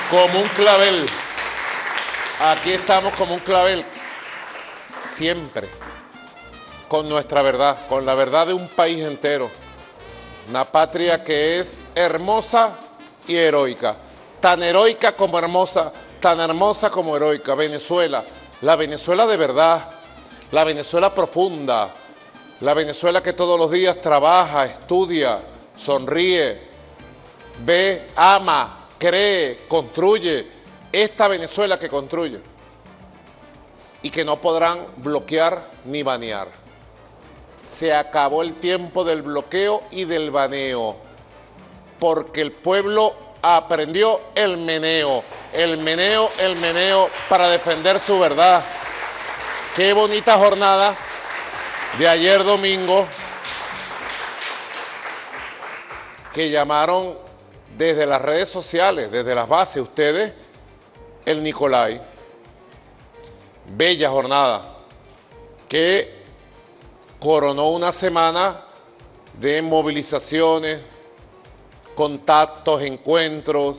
como un clavel. Aquí estamos como un clavel, siempre, con nuestra verdad, con la verdad de un país entero. Una patria que es hermosa y heroica, tan heroica como hermosa, tan hermosa como heroica. Venezuela, la Venezuela de verdad, la Venezuela profunda, la Venezuela que todos los días trabaja, estudia, sonríe, ve, ama, cree, construye. Esta Venezuela que construye y que no podrán bloquear ni banear. Se acabó el tiempo del bloqueo y del baneo, porque el pueblo aprendió el meneo para defender su verdad. Qué bonita jornada de ayer domingo, que llamaron desde las redes sociales, desde las bases, ustedes, el Nicolai. Bella jornada que coronó una semana de movilizaciones, contactos, encuentros,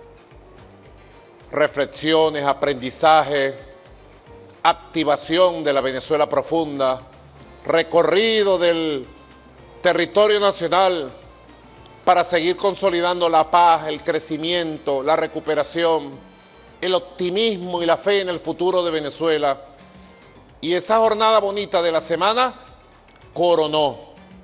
reflexiones, aprendizaje, activación de la Venezuela profunda, recorrido del territorio nacional para seguir consolidando la paz, el crecimiento, la recuperación, el optimismo y la fe en el futuro de Venezuela. Y esa jornada bonita de la semana coronó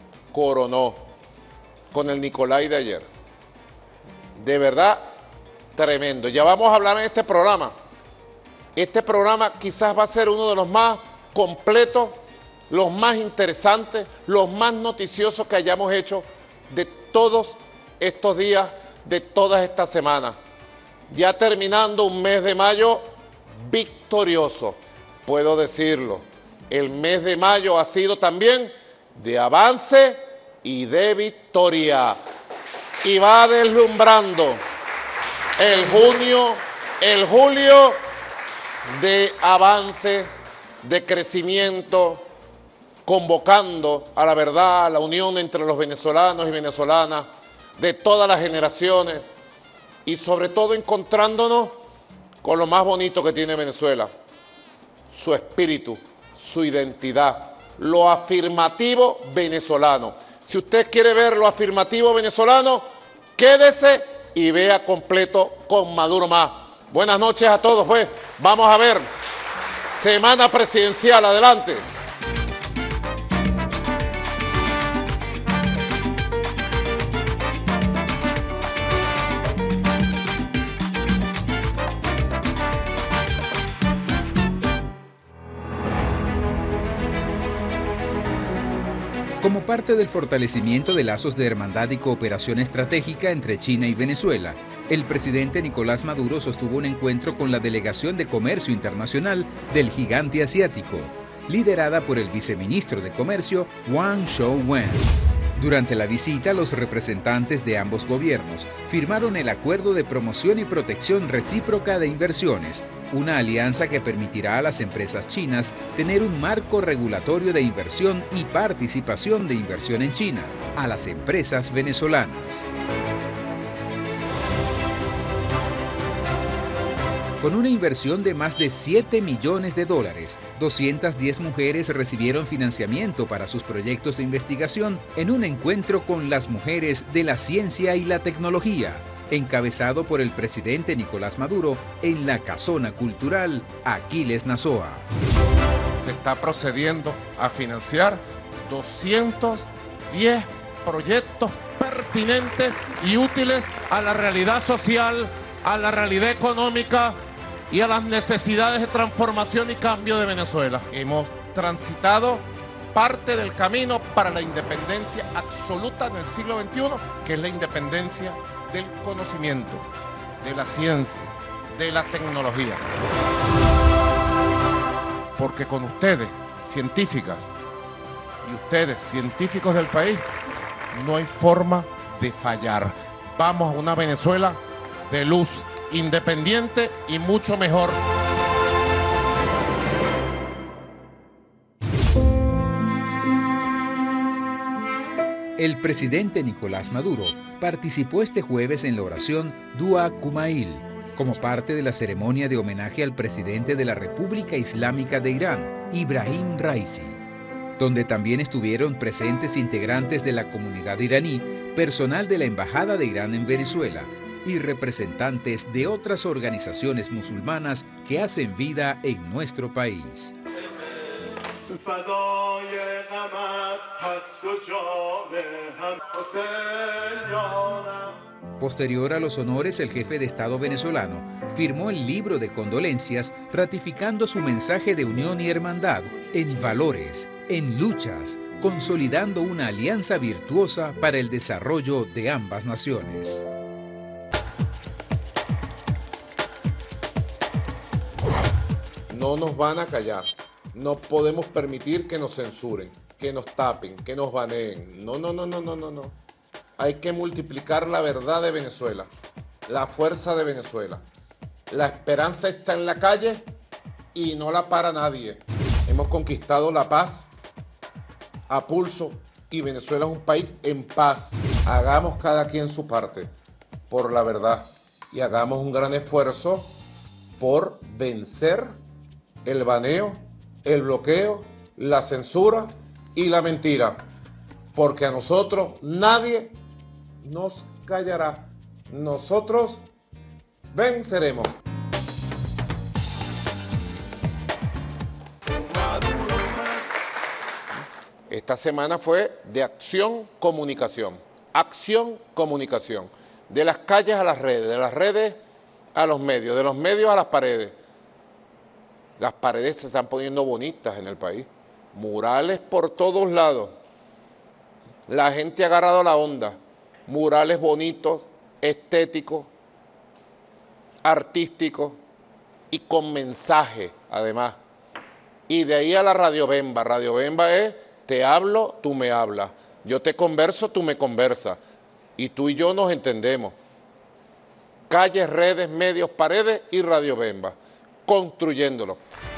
con el Nicolai de ayer. De verdad, tremendo. Ya vamos a hablar en este programa. Este programa quizás va a ser uno de los más completos, los más interesantes, los más noticiosos que hayamos hecho de todos estos días, de todas estas semanas. Ya terminando un mes de mayo victorioso, puedo decirlo. El mes de mayo ha sido también de avance y de victoria. Y va deslumbrando el julio de avance, de crecimiento, convocando a la verdad, a la unión entre los venezolanos y venezolanas, de todas las generaciones, y sobre todo encontrándonos con lo más bonito que tiene Venezuela, su espíritu, su identidad, lo afirmativo venezolano. Si usted quiere ver lo afirmativo venezolano, quédese y vea completo con Maduro Más. Buenas noches a todos, pues. Vamos a ver. Semana presidencial, adelante. Como parte del fortalecimiento de lazos de hermandad y cooperación estratégica entre China y Venezuela, el presidente Nicolás Maduro sostuvo un encuentro con la Delegación de Comercio Internacional del Gigante Asiático, liderada por el viceministro de Comercio, Wang Shouwen. Durante la visita, los representantes de ambos gobiernos firmaron el Acuerdo de Promoción y Protección Recíproca de Inversiones, una alianza que permitirá a las empresas chinas tener un marco regulatorio de inversión y participación de inversión en China a las empresas venezolanas. Con una inversión de más de $7 millones, 210 mujeres recibieron financiamiento para sus proyectos de investigación en un encuentro con las mujeres de la ciencia y la tecnología, encabezado por el presidente Nicolás Maduro en la Casona Cultural Aquiles Nazoa. Se está procediendo a financiar 210 proyectos pertinentes y útiles a la realidad social, a la realidad económica y a las necesidades de transformación y cambio de Venezuela. Hemos transitado parte del camino para la independencia absoluta en el siglo XXI, que es la independencia del conocimiento, de la ciencia, de la tecnología. Porque con ustedes, científicas, y ustedes, científicos del país, no hay forma de fallar. Vamos a una Venezuela de luz, independiente y mucho mejor. El presidente Nicolás Maduro participó este jueves en la oración Dua Kumail, como parte de la ceremonia de homenaje al presidente de la República Islámica de Irán, Ibrahim Raisi, donde también estuvieron presentes integrantes de la comunidad iraní, personal de la Embajada de Irán en Venezuela y representantes de otras organizaciones musulmanas que hacen vida en nuestro país. Posterior a los honores, el jefe de Estado venezolano firmó el libro de condolencias ratificando su mensaje de unión y hermandad en valores, en luchas, consolidando una alianza virtuosa para el desarrollo de ambas naciones. No nos van a callar. No podemos permitir que nos censuren, que nos tapen, que nos baneen. No. Hay que multiplicar la verdad de Venezuela, la fuerza de Venezuela. La esperanza está en la calle y no la para nadie. Hemos conquistado la paz a pulso y Venezuela es un país en paz. Hagamos cada quien su parte por la verdad y hagamos un gran esfuerzo por vencer el baneo, el bloqueo, la censura y la mentira, porque a nosotros nadie nos callará. Nosotros venceremos. Esta semana fue de acción, comunicación. Acción, comunicación. De las calles a las redes, de las redes a los medios, de los medios a las paredes. Las paredes se están poniendo bonitas en el país. Murales por todos lados. La gente ha agarrado la onda. Murales bonitos, estéticos, artísticos y con mensaje, además. Y de ahí a la Radio Bemba. Radio Bemba es, te hablo, tú me hablas. Yo te converso, tú me conversas. Y tú y yo nos entendemos. Calles, redes, medios, paredes y Radio Bemba. Construyéndolo.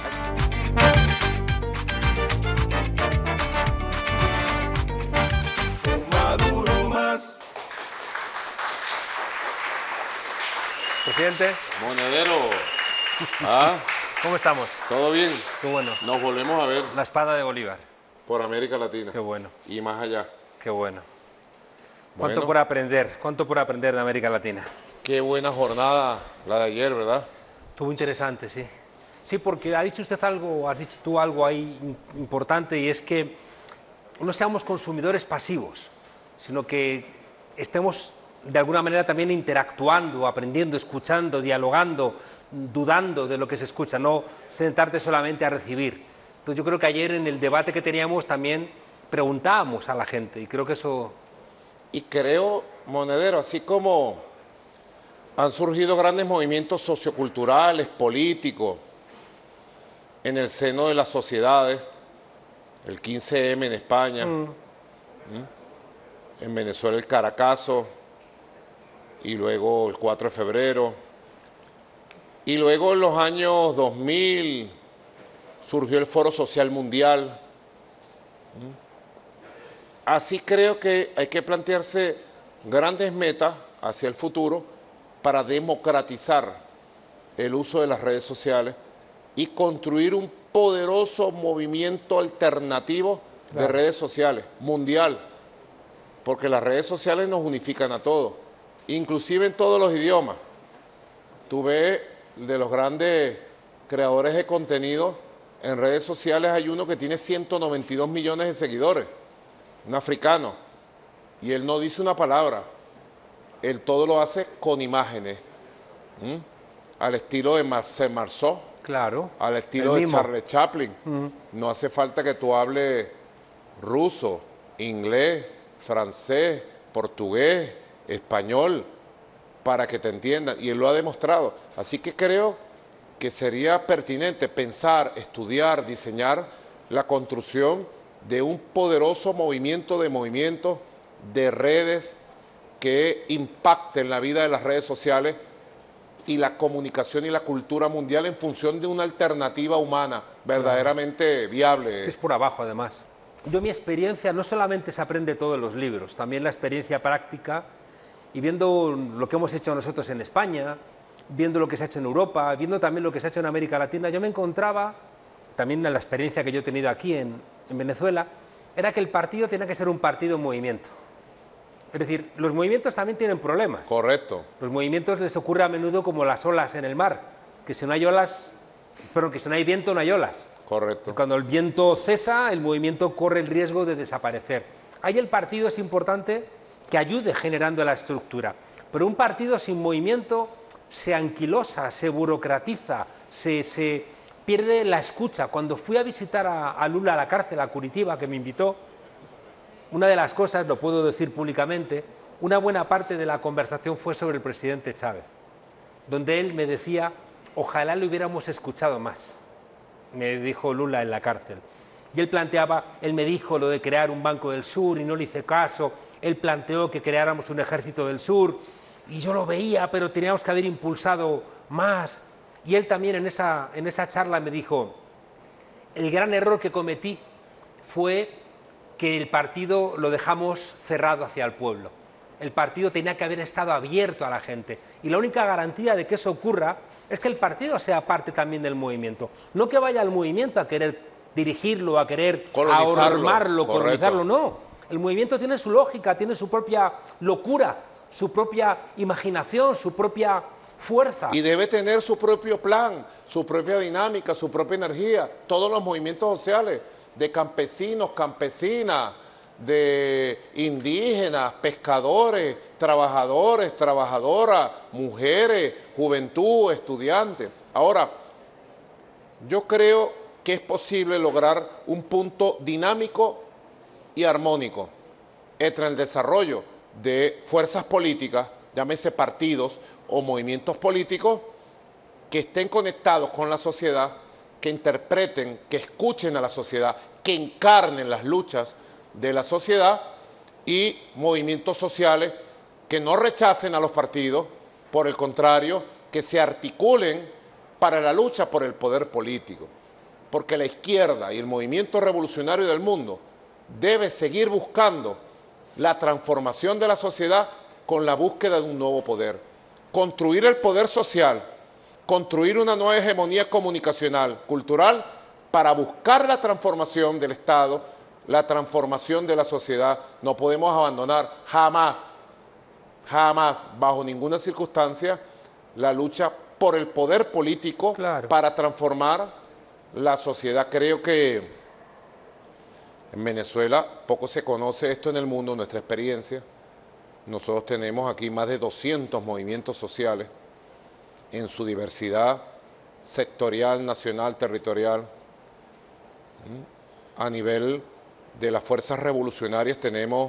Presidente. Monedero. ¿Ah? ¿Cómo estamos? ¿Todo bien? Qué bueno. Nos volvemos a ver La espada de Bolívar. por América Latina. Qué bueno. Y más allá. Qué bueno. Bueno. ¿Cuánto por aprender? ¿Cuánto por aprender de América Latina? Qué buena jornada la de ayer, ¿verdad? Estuvo interesante, sí. Sí, porque ha dicho usted algo, has dicho tú algo ahí importante, y es que no seamos consumidores pasivos, sino que estemos de alguna manera también interactuando, aprendiendo, escuchando, dialogando, dudando de lo que se escucha, no sentarte solamente a recibir. Entonces yo creo que ayer en el debate que teníamos también preguntábamos a la gente, y creo que eso... Y creo, Monedero, así como han surgido grandes movimientos socioculturales, políticos, en el seno de las sociedades, el 15M en España, en Venezuela el Caracazo, y luego el 4 de febrero, y luego en los años 2000 surgió el Foro Social Mundial. Así creo que hay que plantearse grandes metas hacia el futuro para democratizar el uso de las redes sociales y construir un poderoso movimiento alternativo de redes sociales, mundial, porque las redes sociales nos unifican a todos, inclusive en todos los idiomas. Tú ves de los grandes creadores de contenido en redes sociales, hay uno que tiene 192 millones de seguidores, un africano, y él no dice una palabra, él todo lo hace con imágenes, al estilo de Marcel Marceau, Claro. al estilo de Charles Chaplin. No hace falta que tú hables ruso, inglés, francés, portugués, español, para que te entiendan, y él lo ha demostrado. Así que creo que sería pertinente pensar, estudiar, diseñar la construcción de un poderoso movimientos de redes que impacten la vida de las redes sociales y la comunicación y la cultura mundial en función de una alternativa humana verdaderamente viable. Es por abajo, además. Yo, mi experiencia, no solamente se aprende todo en los libros, también la experiencia práctica, y viendo lo que hemos hecho nosotros en España, viendo lo que se ha hecho en Europa, viendo también lo que se ha hecho en América Latina, yo me encontraba, también en la experiencia que yo he tenido aquí en Venezuela, era que el partido tiene que ser un partido en movimiento. Es decir, los movimientos también tienen problemas. Correcto. Los movimientos les ocurre a menudo como las olas en el mar, que si no hay olas, perdón, que si no hay viento no hay olas. Correcto. Cuando el viento cesa, el movimiento corre el riesgo de desaparecer. Ahí el partido es importante que ayude generando la estructura, pero un partido sin movimiento se anquilosa, se burocratiza, se pierde la escucha. Cuando fui a visitar a Lula a la cárcel, a Curitiba, que me invitó, una de las cosas, lo puedo decir públicamente, una buena parte de la conversación fue sobre el presidente Chávez, donde él me decía, ojalá lo hubiéramos escuchado más, me dijo Lula en la cárcel. Y él planteaba, él me dijo lo de crear un Banco del Sur y no le hice caso, él planteó que creáramos un ejército del sur y yo lo veía, pero teníamos que haber impulsado más. Y él también en esa charla me dijo, el gran error que cometí fue que el partido lo dejamos cerrado hacia el pueblo. El partido tenía que haber estado abierto a la gente. Y la única garantía de que eso ocurra es que el partido sea parte también del movimiento. No que vaya al movimiento a querer dirigirlo, a querer ahormarlo, colonizarlo, no. El movimiento tiene su lógica, tiene su propia locura, su propia imaginación, su propia fuerza. Y debe tener su propio plan, su propia dinámica, su propia energía. Todos los movimientos sociales, de campesinos, campesinas, de indígenas, pescadores, trabajadores, trabajadoras, mujeres, juventud, estudiantes. Ahora, yo creo que es posible lograr un punto dinámico y armónico entre el desarrollo de fuerzas políticas, llámese partidos o movimientos políticos, que estén conectados con la sociedad, que interpreten, que escuchen a la sociedad, que encarnen las luchas de la sociedad, y movimientos sociales que no rechacen a los partidos, por el contrario, que se articulen para la lucha por el poder político. Porque la izquierda y el movimiento revolucionario del mundo debe seguir buscando la transformación de la sociedad con la búsqueda de un nuevo poder. Construir el poder social, construir una nueva hegemonía comunicacional, cultural, para buscar la transformación del Estado, la transformación de la sociedad. No podemos abandonar jamás, jamás, bajo ninguna circunstancia, la lucha por el poder político, claro, para transformar la sociedad. Creo que en Venezuela poco se conoce esto en el mundo, nuestra experiencia. Nosotros tenemos aquí más de 200 movimientos sociales en su diversidad sectorial, nacional, territorial. A nivel de las fuerzas revolucionarias tenemos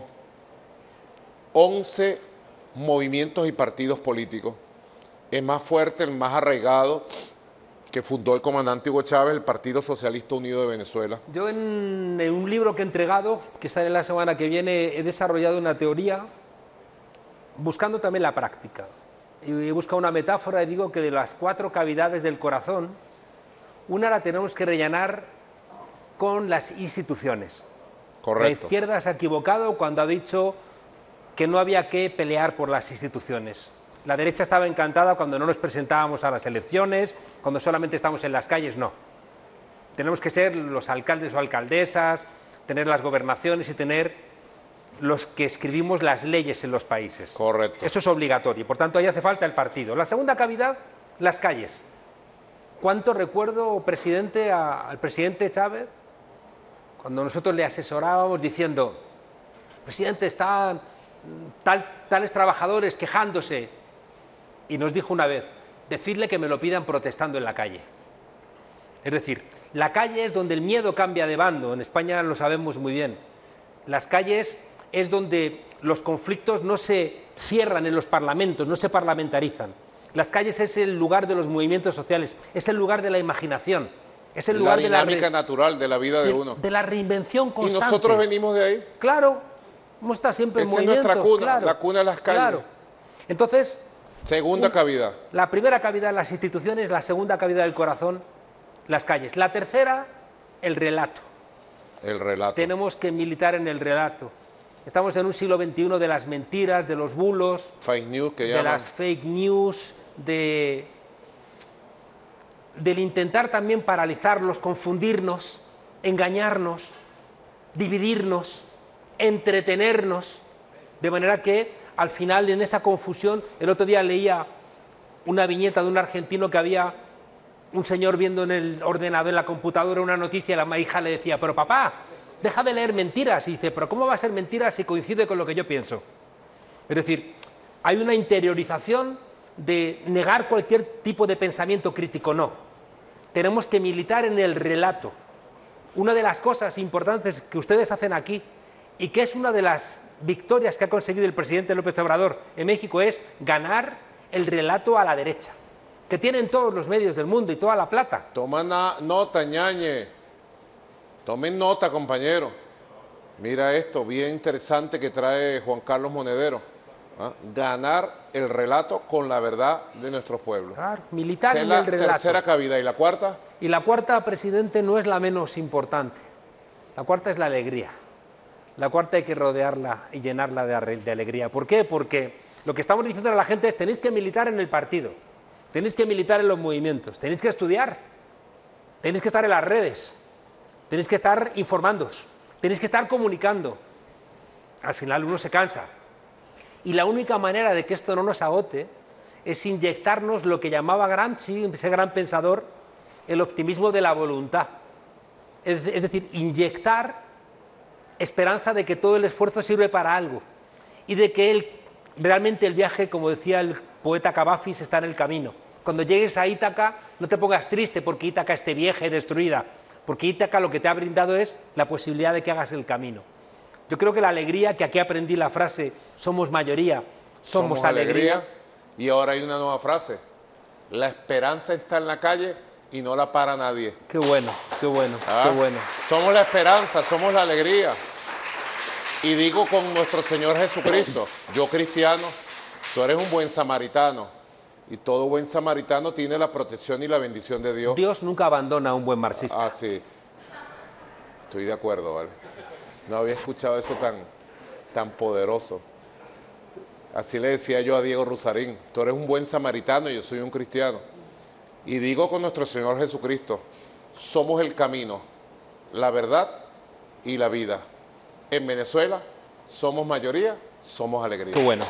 11 movimientos y partidos políticos. Es más fuerte, el más arraigado, que fundó el comandante Hugo Chávez, el Partido Socialista Unido de Venezuela. Yo en un libro que he entregado, que sale la semana que viene, he desarrollado una teoría buscando también la práctica. Y he buscado una metáfora y digo que de las 4 cavidades del corazón, una la tenemos que rellenar con las instituciones. Correcto. La izquierda se ha equivocado cuando ha dicho que no había que pelear por las instituciones. La derecha estaba encantada cuando no nos presentábamos a las elecciones, cuando solamente estamos en las calles, no. Tenemos que ser los alcaldes o alcaldesas, tener las gobernaciones y tener los que escribimos las leyes en los países. Correcto. Eso es obligatorio y por tanto ahí hace falta el partido. La segunda cavidad, las calles. ¿Cuánto recuerdo, presidente, al presidente Chávez, cuando nosotros le asesorábamos diciendo, presidente, están tales trabajadores quejándose, y nos dijo una vez, decirle que me lo pidan protestando en la calle. Es decir, la calle es donde el miedo cambia de bando, en España lo sabemos muy bien. Las calles es donde los conflictos no se cierran en los parlamentos, no se parlamentarizan. Las calles es el lugar de los movimientos sociales, es el lugar de la imaginación, es el lugar de la dinámica natural de la vida de uno. De la reinvención constante. Y nosotros venimos de ahí. Claro, hemos estado siempre en movimiento. Esa es nuestra cuna, claro, la cuna de las calles. Claro. Entonces, segunda cavidad. La primera cavidad, las instituciones, la segunda cavidad del corazón, las calles. La tercera, el relato. El relato. Tenemos que militar en el relato. Estamos en un siglo XXI de las mentiras, de los bulos, fake news que de llaman. las fake news, de del intentar también paralizarlos, confundirnos, engañarnos, dividirnos, entretenernos, de manera que al final en esa confusión, el otro día leía una viñeta de un argentino que había un señor viendo en el ordenador, en la computadora, una noticia, y la hija le decía, pero papá, deja de leer mentiras. Y dice, pero ¿cómo va a ser mentira si coincide con lo que yo pienso? Es decir, hay una interiorización de negar cualquier tipo de pensamiento crítico. No, tenemos que militar en el relato. Una de las cosas importantes que ustedes hacen aquí, y que es una de las victorias que ha conseguido el presidente López Obrador en México, es ganar el relato a la derecha, que tienen todos los medios del mundo y toda la plata. Toma nota, ñañe. Tomen nota, compañero. Mira esto, bien interesante que trae Juan Carlos Monedero. ¿Ah? Ganar el relato con la verdad de nuestros pueblos. Claro, militar en la el relato. Tercera cabida. ¿Y la cuarta? Y la cuarta, presidente, no es la menos importante. La cuarta es la alegría. La cuarta hay que rodearla y llenarla de alegría. ¿Por qué? Porque lo que estamos diciendo a la gente es, tenéis que militar en el partido, tenéis que militar en los movimientos, tenéis que estudiar, tenéis que estar en las redes, tenéis que estar informándoos, tenéis que estar comunicando. Al final uno se cansa. Y la única manera de que esto no nos agote es inyectarnos lo que llamaba Gramsci, ese gran pensador, el optimismo de la voluntad. Es decir, inyectar esperanza de que todo el esfuerzo sirve para algo y de que realmente el viaje, como decía el poeta Cavafis, está en el camino. Cuando llegues a Ítaca, no te pongas triste porque Ítaca esté vieja y destruida, porque Ítaca lo que te ha brindado es la posibilidad de que hagas el camino. Yo creo que la alegría, que aquí aprendí la frase, somos mayoría, somos alegría. Y ahora hay una nueva frase, la esperanza está en la calle y no la para nadie. Qué bueno, qué bueno, ¿Ah? qué bueno. Somos la esperanza, somos la alegría. Y digo con nuestro Señor Jesucristo, yo cristiano, tú eres un buen samaritano. Y todo buen samaritano tiene la protección y la bendición de Dios. Dios nunca abandona a un buen marxista. Ah, sí. Estoy de acuerdo, ¿vale? No había escuchado eso tan poderoso. Así le decía yo a Diego Rusarín, tú eres un buen samaritano y yo soy un cristiano. Y digo con nuestro Señor Jesucristo, somos el camino, la verdad y la vida. En Venezuela somos mayoría, somos alegría. Qué bueno.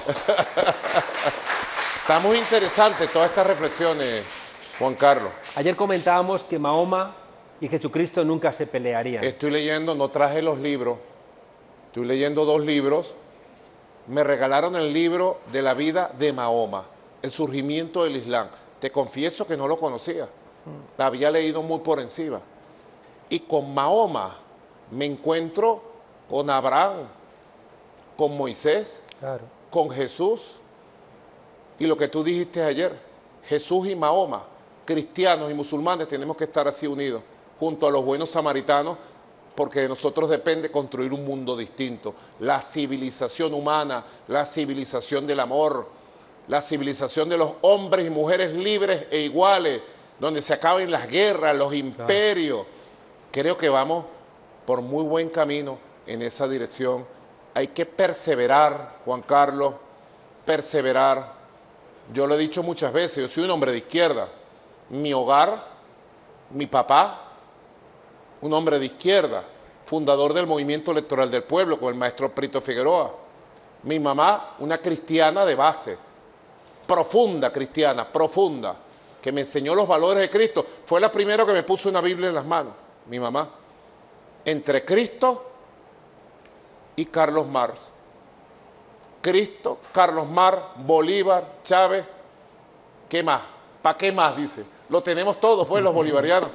Está muy interesante todas estas reflexiones, Juan Carlos. Ayer comentábamos que Mahoma y Jesucristo nunca se pelearían. Estoy leyendo, no traje los libros, estoy leyendo 2 libros. Me regalaron el libro de la vida de Mahoma, el surgimiento del Islam. Te confieso que no lo conocía, había leído muy por encima. Y con Mahoma me encuentro con Abraham, con Moisés, Claro. con Jesús. Y lo que tú dijiste ayer, Jesús y Mahoma, cristianos y musulmanes, tenemos que estar así unidos, junto a los buenos samaritanos, porque de nosotros depende construir un mundo distinto. La civilización humana, la civilización del amor, la civilización de los hombres y mujeres libres e iguales, donde se acaben las guerras, los imperios. Creo que vamos por muy buen camino en esa dirección. Hay que perseverar, Juan Carlos, perseverar. Yo lo he dicho muchas veces, yo soy un hombre de izquierda. Mi hogar, mi papá, un hombre de izquierda, fundador del Movimiento Electoral del Pueblo con el maestro Prito Figueroa. Mi mamá, una cristiana de base, profunda cristiana, profunda, que me enseñó los valores de Cristo. Fue la primera que me puso una Biblia en las manos, mi mamá. Entre Cristo y Carlos Marx. Cristo, Carlos Marx, Bolívar, Chávez, ¿qué más? ¿Para qué más? Dice. Lo tenemos todos, pues, los bolivarianos.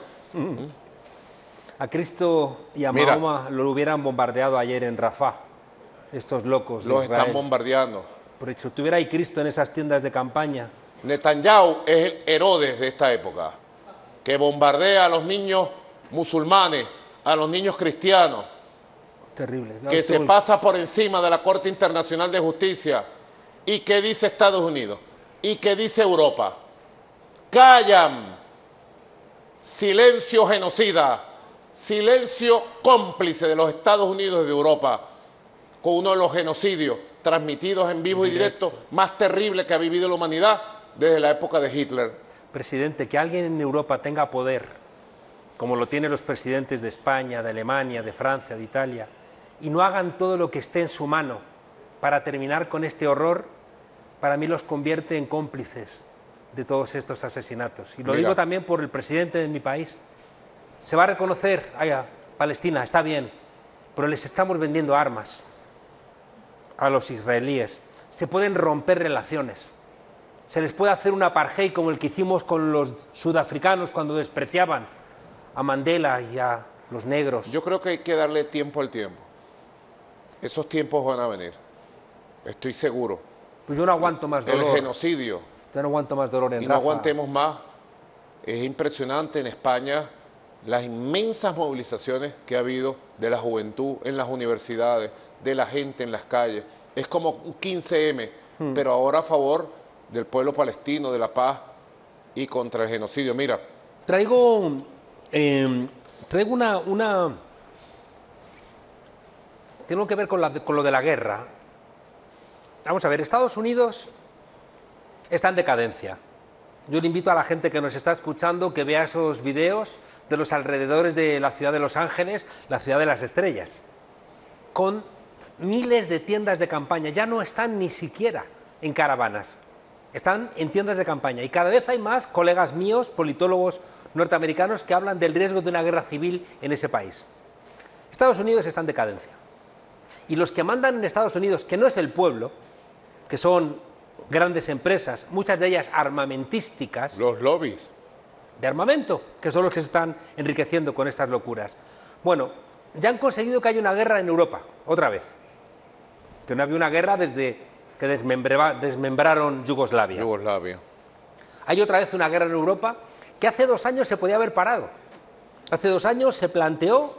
A Cristo y a Mira, Mahoma lo hubieran bombardeado ayer en Rafah, estos locos de los Israel. están bombardeando. Por hecho, tuviera ahí Cristo en esas tiendas de campaña. Netanyahu es el Herodes de esta época, que bombardea a los niños musulmanes, a los niños cristianos, Terrible. que se pasa por encima de la Corte Internacional de Justicia. ¿Y qué dice Estados Unidos? ¿Y qué dice Europa? Callan. Silencio genocida. Silencio cómplice de los Estados Unidos y de Europa con uno de los genocidios transmitidos en vivo y directo más terrible que ha vivido la humanidad desde la época de Hitler. presidente, que alguien en Europa tenga poder, como lo tienen los presidentes de España, de Alemania, de Francia, de Italia, y no hagan todo lo que esté en su mano para terminar con este horror, para mí los convierte en cómplices de todos estos asesinatos. Y lo digo también por el presidente de mi país. Se va a reconocer a Palestina, está bien, pero les estamos vendiendo armas a los israelíes. Se pueden romper relaciones. Se les puede hacer un apartheid como el que hicimos con los sudafricanos cuando despreciaban a Mandela y a los negros. Yo creo que hay que darle tiempo al tiempo. Esos tiempos van a venir. Estoy seguro. Pues yo no aguanto más dolor. El genocidio. Yo no aguanto más dolor en Y Rafa. no aguantemos más. Es impresionante en España las inmensas movilizaciones que ha habido de la juventud en las universidades, de la gente en las calles. Es como un 15M, pero ahora a favor del pueblo palestino, de la paz y contra el genocidio. Mira. Traigo Tengo que ver con lo de la guerra. Vamos a ver, Estados Unidos está en decadencia. Yo le invito a la gente que nos está escuchando que vea esos videos de los alrededores de la ciudad de Los Ángeles, la ciudad de las estrellas, con miles de tiendas de campaña. Ya no están ni siquiera en caravanas, están en tiendas de campaña. Y cada vez hay más colegas míos, politólogos norteamericanos, que hablan del riesgo de una guerra civil en ese país. Estados Unidos está en decadencia. Y los que mandan en Estados Unidos, que no es el pueblo, que son grandes empresas, muchas de ellas armamentísticas. Los lobbies. De armamento, que son los que se están enriqueciendo con estas locuras. Bueno, ya han conseguido que haya una guerra en Europa, otra vez. Que no había una guerra desde que desmembraron Yugoslavia. Hay otra vez una guerra en Europa que hace 2 años se podía haber parado. Hace 2 años se planteó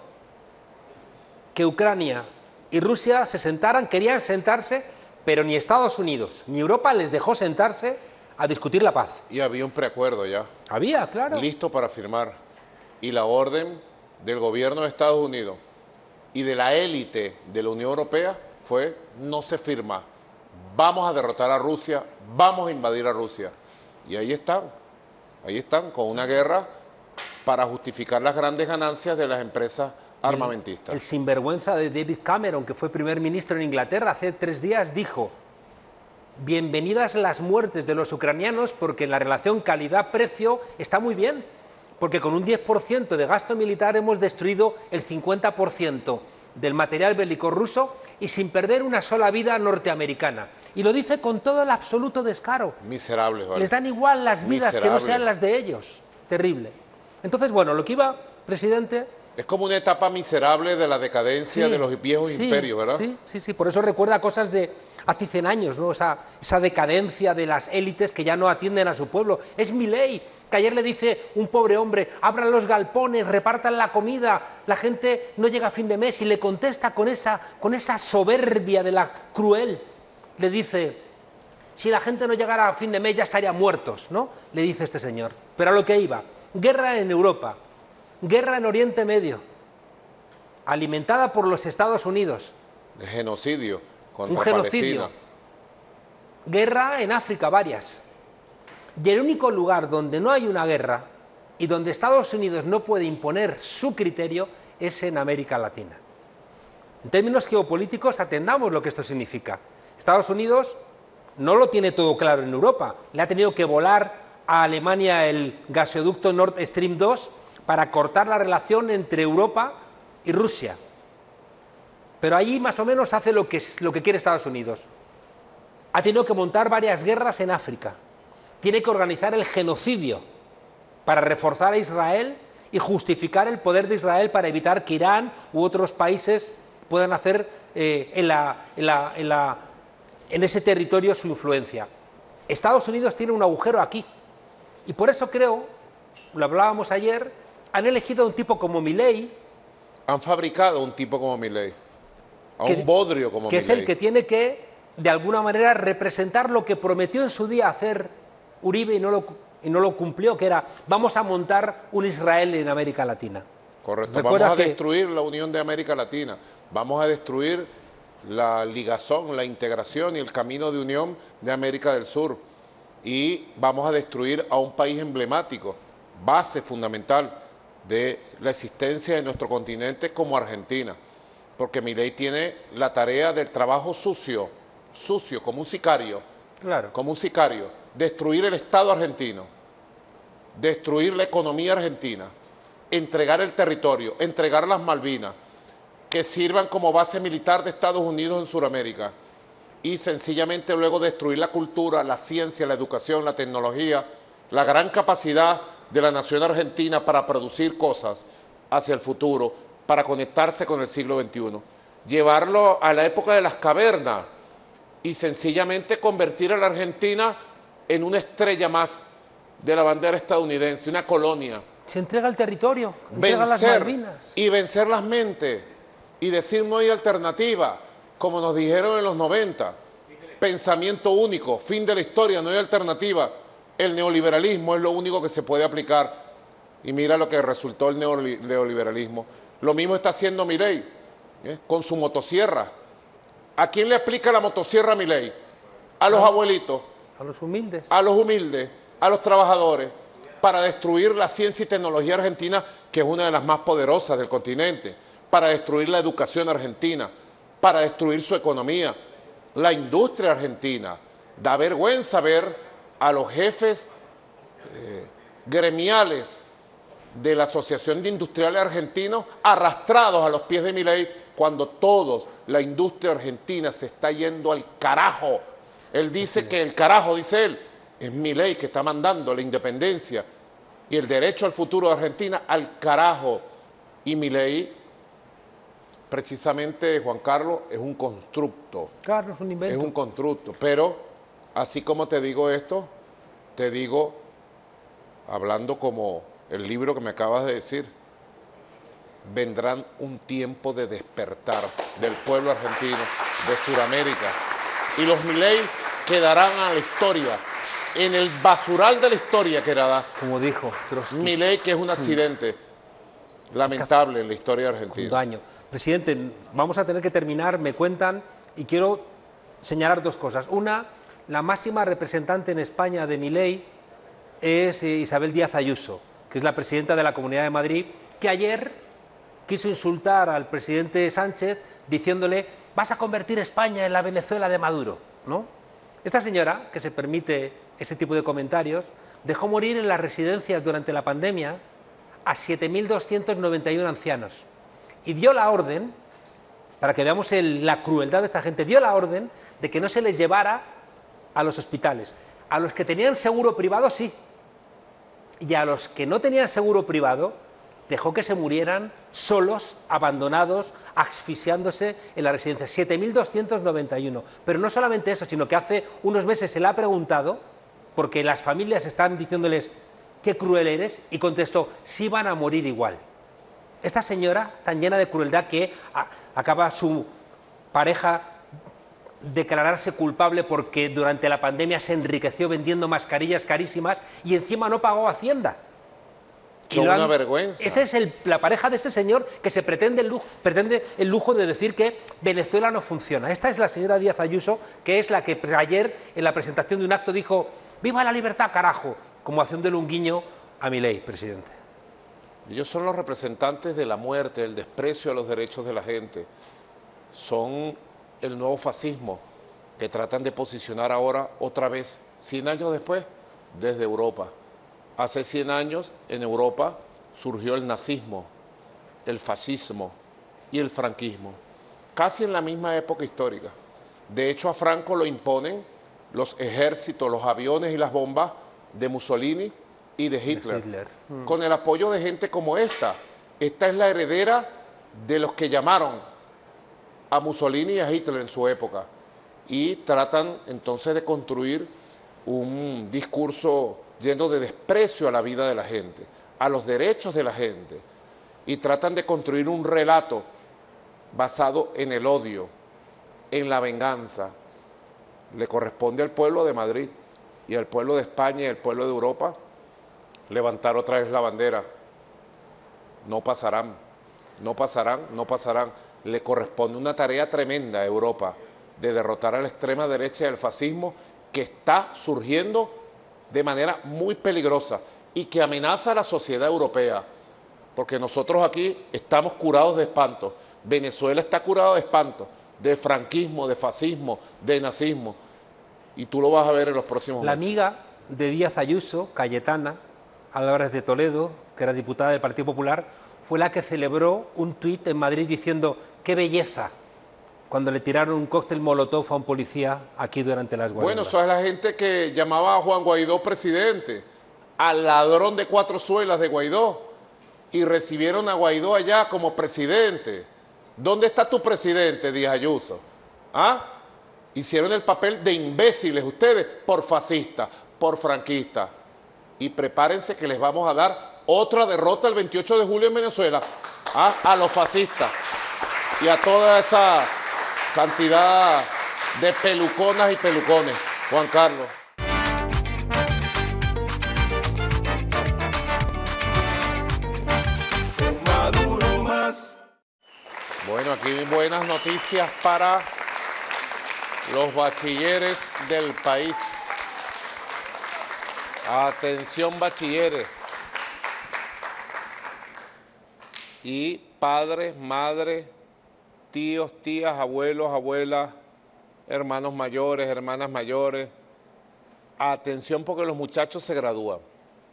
que Ucrania y Rusia se sentaran, querían sentarse, pero ni Estados Unidos ni Europa les dejó sentarse a discutir la paz. Y había un preacuerdo ya. Había, claro. Listo para firmar. Y la orden del gobierno de Estados Unidos y de la élite de la Unión Europea fue: no se firma. Vamos a derrotar a Rusia, vamos a invadir a Rusia. Y ahí están, con una guerra para justificar las grandes ganancias de las empresas armamentistas. El sinvergüenza de David Cameron, que fue primer ministro en Inglaterra hace 3 días, dijo: bienvenidas las muertes de los ucranianos, porque la relación calidad-precio está muy bien, porque con un 10% de gasto militar hemos destruido el 50% del material bélico ruso y sin perder una sola vida norteamericana. Y lo dice con todo el absoluto descaro. Miserables, ¿vale? Les dan igual las vidas que no sean las de ellos. Terrible. Entonces, bueno, lo que iba, presidente... Es como una etapa miserable de la decadencia de los viejos imperios, ¿verdad? Sí. Por eso recuerda cosas de hace 100 años, ¿no? Esa decadencia de las élites que ya no atienden a su pueblo. Es Milei, que ayer le dice un pobre hombre: abran los galpones, repartan la comida, la gente no llega a fin de mes, y le contesta con esa soberbia de la cruel. Le dice: si la gente no llegara a fin de mes ya estarían muertos, ¿no? Le dice este señor. Pero a lo que iba: guerra en Europa, guerra en Oriente Medio, alimentada por los Estados Unidos. El genocidio contra un genocidio. Palestina. Guerra en África, varias. Y el único lugar donde no hay una guerra y donde Estados Unidos no puede imponer su criterio es en América Latina. En términos geopolíticos, atendamos lo que esto significa. Estados Unidos no lo tiene todo claro en Europa. Le ha tenido que volar a Alemania el gasoducto Nord Stream 2 para cortar la relación entre Europa y Rusia. Pero allí más o menos hace lo que quiere Estados Unidos. Ha tenido que montar varias guerras en África. Tiene que organizar el genocidio para reforzar a Israel y justificar el poder de Israel para evitar que Irán u otros países puedan hacer en ese territorio su influencia. Estados Unidos tiene un agujero aquí. Y por eso creo, lo hablábamos ayer, han elegido a un tipo como Milei. Han fabricado un tipo como Milei, un bodrio como Milei. Que es el que tiene que, de alguna manera, representar lo que prometió en su día hacer Uribe y no lo cumplió, que era: vamos a montar un Israel en América Latina. Correcto, vamos a destruir la Unión de América Latina, vamos a destruir la ligazón, la integración y el camino de unión de América del Sur. y vamos a destruir a un país emblemático, base fundamental de la existencia de nuestro continente como Argentina, porque Milei tiene la tarea del trabajo sucio, como un sicario, Claro. como un sicario, destruir el Estado argentino, destruir la economía argentina, entregar el territorio, entregar las Malvinas, que sirvan como base militar de Estados Unidos en Sudamérica, y sencillamente luego destruir la cultura, la ciencia, la educación, la tecnología, la gran capacidad de la nación argentina para producir cosas hacia el futuro, para conectarse con el siglo XXI. Llevarlo a la época de las cavernas y sencillamente convertir a la Argentina en una estrella más de la bandera estadounidense, una colonia. Se entrega el territorio, entrega las Vencer Malvinas. y vencer las mentes y decir no hay alternativa, como nos dijeron en los 90. Pensamiento único, fin de la historia, no hay alternativa. El neoliberalismo es lo único que se puede aplicar. Y mira lo que resultó el neoliberalismo. Lo mismo está haciendo Milei, con su motosierra. ¿A quién le aplica la motosierra a Milei? A los abuelitos, A los humildes. a los humildes, a los trabajadores, para destruir la ciencia y tecnología argentina, que es una de las más poderosas del continente, para destruir la educación argentina, para destruir su economía, la industria argentina. Da vergüenza ver a los jefes gremiales de la Asociación de Industriales Argentinos arrastrados a los pies de Milei, cuando todos, la industria argentina se está yendo al carajo. Él dice que el carajo, dice él, es Milei que está mandando la independencia y el derecho al futuro de Argentina al carajo. Y Milei, precisamente, Juan Carlos, es un constructo. Claro, es un invento. Es un constructo, pero así como te digo esto, te digo, hablando como el libro que me acabas de decir, vendrán un tiempo de despertar del pueblo argentino, de Sudamérica, y los Milei quedarán a la historia, en el basural de la historia quedará Como dijo Trotsky. Milei, que es un accidente lamentable en la historia de Un Argentina. daño. Presidente, vamos a tener que terminar, me cuentan, y quiero señalar dos cosas. Una, la máxima representante en España de Milei es Isabel Díaz Ayuso, que es la presidenta de la Comunidad de Madrid, que ayer quiso insultar al presidente Sánchez diciéndole: vas a convertir España en la Venezuela de Maduro, ¿no? Esta señora, que se permite ese tipo de comentarios, dejó morir en las residencias durante la pandemia a 7.291 ancianos y dio la orden, para que veamos la crueldad de esta gente, dio la orden de que no se les llevara a los hospitales. A los que tenían seguro privado, sí, y a los que no tenían seguro privado dejó que se murieran solos, abandonados, asfixiándose en la residencia. 7.291. Pero no solamente eso, sino que hace unos meses se le ha preguntado, porque las familias están diciéndoles qué cruel eres, y contestó: sí van a morir igual. Esta señora, tan llena de crueldad, que acaba su pareja declararse culpable porque durante la pandemia se enriqueció vendiendo mascarillas carísimas y encima no pagó Hacienda. Son una vergüenza. Esa es la pareja de ese señor que se pretende el lujo de decir que Venezuela no funciona. Esta es la señora Díaz Ayuso, que es la que ayer en la presentación de un acto dijo: ¡viva la libertad, carajo!, como haciéndole un guiño a Milei, presidente. Ellos son los representantes de la muerte, del desprecio a los derechos de la gente. Son el nuevo fascismo que tratan de posicionar ahora otra vez, 100 años después, desde Europa. Hace 100 años en Europa surgió el nazismo, el fascismo y el franquismo, casi en la misma época histórica. De hecho, a Franco lo imponen los ejércitos, los aviones y las bombas de Mussolini y de Hitler. Con el apoyo de gente como esta. Esta es la heredera de los que llamaron a Mussolini y a Hitler en su época, y tratan entonces de construir un discurso lleno de desprecio a la vida de la gente, a los derechos de la gente, y tratan de construir un relato basado en el odio, en la venganza. Le corresponde al pueblo de Madrid y al pueblo de España y al pueblo de Europa levantar otra vez la bandera. No pasarán, no pasarán, no pasarán. Le corresponde una tarea tremenda a Europa de derrotar a la extrema derecha y al fascismo, que está surgiendo de manera muy peligrosa y que amenaza a la sociedad europea, porque nosotros aquí estamos curados de espanto. Venezuela está curado de espanto, de franquismo, de fascismo, de nazismo, y tú lo vas a ver en los próximos La meses. amiga de Díaz Ayuso, Cayetana Álvarez de Toledo, que era diputada del Partido Popular, fue la que celebró un tuit en Madrid diciendo ¡qué belleza! Cuando le tiraron un cóctel molotov a un policía aquí durante las guardias. Bueno, eso es la gente que llamaba a Juan Guaidó presidente, al ladrón de 4 suelas de Guaidó, y recibieron a Guaidó allá como presidente. ¿Dónde está tu presidente, Díaz Ayuso? ¿Ah? Hicieron el papel de imbéciles ustedes por fascistas, por franquistas. Y prepárense que les vamos a dar otra derrota el 28 de julio en Venezuela, a los fascistas y a toda esa cantidad de peluconas y pelucones. Juan Carlos. Maduro más. Bueno, aquí buenas noticias para los bachilleres del país. Atención, bachilleres. Y padres, madres, tíos, tías, abuelos, abuelas, hermanos mayores, hermanas mayores. Atención porque los muchachos se gradúan.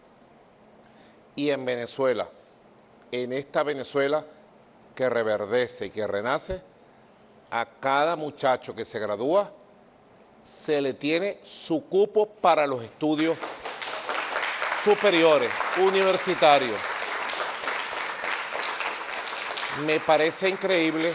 Y en Venezuela, en esta Venezuela que reverdece y que renace, a cada muchacho que se gradúa se le tiene su cupo para los estudios superiores, universitarios. Me parece increíble